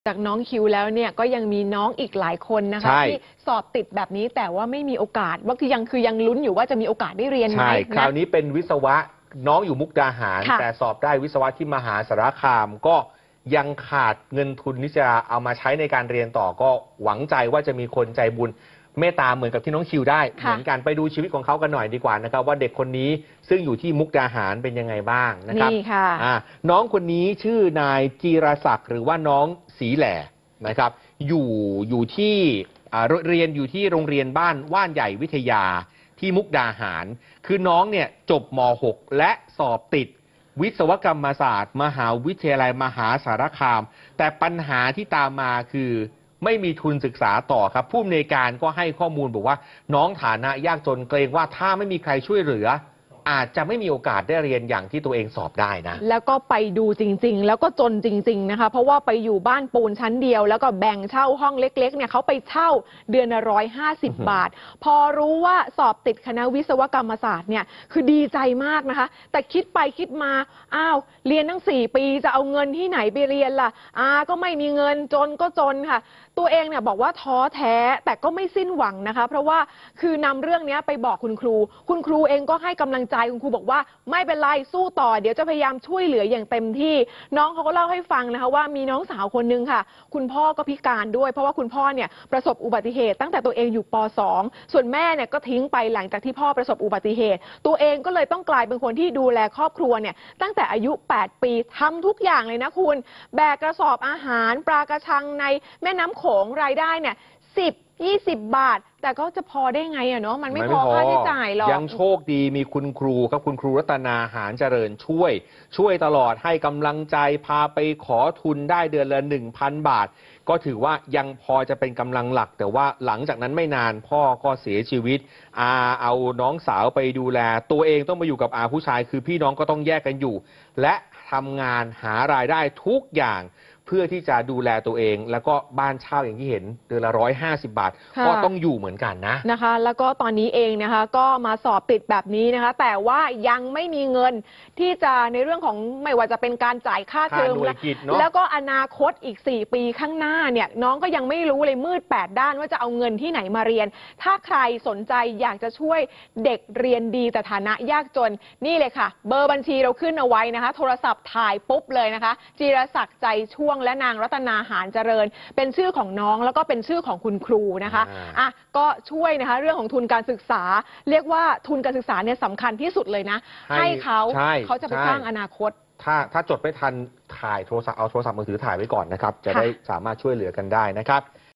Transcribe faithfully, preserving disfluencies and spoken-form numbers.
จากน้องคิวแล้วเนี่ยก็ยังมีน้องอีกหลายคนนะคะที่สอบติดแบบนี้แต่ว่าไม่มีโอกาสว่าคือยังคือยังลุ้นอยู่ว่าจะมีโอกาสได้เรียนไหมใช่คราวนี้เป็นวิศวะน้องอยู่มุกดาหารแต่สอบได้วิศวะที่มหาสารคามก็ยังขาดเงินทุนที่จะเอามาใช้ในการเรียนต่อก็หวังใจว่าจะมีคนใจบุญเมตตาเหมือนกับที่น้องคิวได้เหมือนกันไปดูชีวิตของเขากันหน่อยดีกว่านะครับว่าเด็กคนนี้ซึ่งอยู่ที่มุกดาหารเป็นยังไงบ้างนะครับนี่ค่ะน้องคนนี้ชื่อนายจีรศักดิ์หรือว่าน้องสีแหล่นะครับอยู่อยู่ที่เรียนอยู่ที่โรงเรียนบ้านว่านใหญ่วิทยาที่มุกดาหารคือน้องเนี่ยจบม หก และสอบติดวิศวกรรมศาสตร์มหาวิทยาลัยมหาสารคามแต่ปัญหาที่ตามมาคือไม่มีทุนศึกษาต่อครับผู้อำนวยการก็ให้ข้อมูลบอกว่าน้องฐานะยากจนเกรงว่าถ้าไม่มีใครช่วยเหลืออาจจะไม่มีโอกาสได้เรียนอย่างที่ตัวเองสอบได้นะแล้วก็ไปดูจริงๆแล้วก็จนจริงๆนะคะเพราะว่าไปอยู่บ้านปูนชั้นเดียวแล้วก็แบ่งเช่าห้องเล็กๆเนี่ยเขาไปเช่าเดือนละร้อยห้าสิบบาทพอรู้ว่าสอบติดคณะวิศวกรรมศาสตร์เนี่ยคือดีใจมากนะคะแต่คิดไปคิดมาอ้าวเรียนตั้งสี่ปีจะเอาเงินที่ไหนไปเรียนล่ะอาก็ไม่มีเงินจนก็จนค่ะตัวเองเนี่ยบอกว่าท้อแท้แต่ก็ไม่สิ้นหวังนะคะเพราะว่าคือนำเรื่องนี้ไปบอกคุณครูคุณครูเองก็ให้กำลังใจคุณครูบอกว่าไม่เป็นไรสู้ต่อเดี๋ยวจะพยายามช่วยเหลืออย่างเต็มที่น้องเขาก็เล่าให้ฟังนะคะว่ามีน้องสาวคนนึงค่ะคุณพ่อก็พิการด้วยเพราะว่าคุณพ่อเนี่ยประสบอุบัติเหตุตั้งแต่ตัวเองอยู่ป สอง ส่วนแม่เนี่ยก็ทิ้งไปหลังจากที่พ่อประสบอุบัติเหตุตัวเองก็เลยต้องกลายเป็นคนที่ดูแลครอบครัวเนี่ยตั้งแต่อายุแปดปีทำทุกอย่างเลยนะคุณแบกกระสอบอาหารปลากระชังในแม่น้ำโขงรายได้เนี่ยสิบ ยี่สิบบาทแต่ก็จะพอได้ไงอะเนาะมันไม่พอค่าใช้จ่ายหรอกยังโชคดีมีคุณครูครับคุณครูรัตนาหารเจริญช่วยช่วยตลอดให้กำลังใจพาไปขอทุนได้เดือนละ หนึ่งพัน บาทก็ถือว่ายังพอจะเป็นกำลังหลักแต่ว่าหลังจากนั้นไม่นานพ่อก็เสียชีวิตอาเอาน้องสาวไปดูแลตัวเองต้องมาอยู่กับอาผู้ชายคือพี่น้องก็ต้องแยกกันอยู่และทำงานหารายได้ทุกอย่างเพื่อที่จะดูแลตัวเองแล้วก็บ้านเช่าอย่างที่เห็นเดือนละร้อยห้าสิบบาทก็ต้องอยู่เหมือนกันนะนะคะแล้วก็ตอนนี้เองนะคะก็มาสอบติดแบบนี้นะคะแต่ว่ายังไม่มีเงินที่จะในเรื่องของไม่ว่าจะเป็นการจ่ายค่าเทอมแล้วก็อนาคตอีกสี่ปีข้างหน้าเนี่ยน้องก็ยังไม่รู้เลยมืดแปดด้านว่าจะเอาเงินที่ไหนมาเรียนถ้าใครสนใจอยากจะช่วยเด็กเรียนดีแต่ฐานะยากจนนี่เลยค่ะเบอร์บัญชีเราขึ้นเอาไว้นะคะโทรศัพท์ถ่ายปุ๊บเลยนะคะจีรศักดิ์ใจช่วงและนางรัตนาหารเจริญเป็นชื่อของน้องแล้วก็เป็นชื่อของคุณครูนะคะอ่ะก็ช่วยนะคะเรื่องของทุนการศึกษาเรียกว่าทุนการศึกษาเนี่ยสำคัญที่สุดเลยนะให้เขาเขาจะไปสร้างอนาคตถ้าถ้าจดไม่ทันถ่ายโทรศัพท์เอาโทรศัพท์มือถือถ่ายไว้ก่อนนะครับจะได้สามารถช่วยเหลือกันได้นะครับ